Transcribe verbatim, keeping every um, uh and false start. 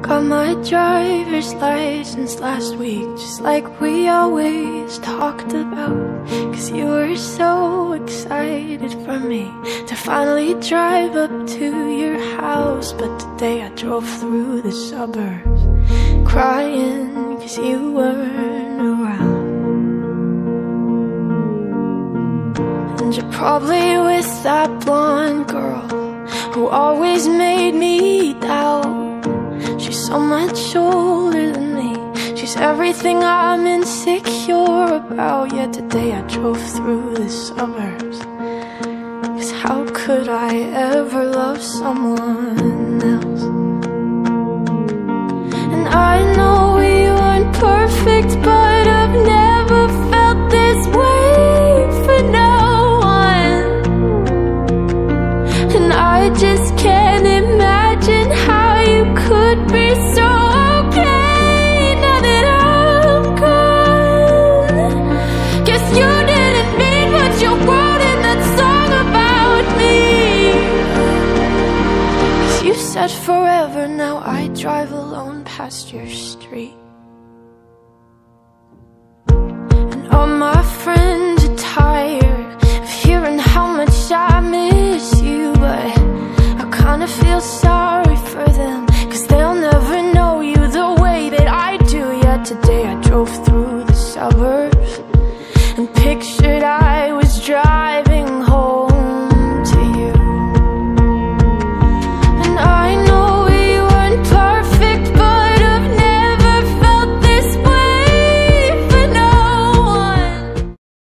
got my driver's license last week, just like we always talked about. Cause you were so excited for me to finally drive up to your house. But today I drove through the suburbs crying cause you weren't around. And you're probably with that blonde girl who always made me doubt. She's so much older than me, she's everything I'm insecure about. Yet today I drove through the suburbs, cause how could I ever love someone else? And I know we weren't perfect, but I've never felt this way for no one. And I just can't imagine how you could be so okay now that I'm gone. Guess you didn't mean what you wrote in that song about me. Cause you said forever, now I drive alone past your street. And all my friends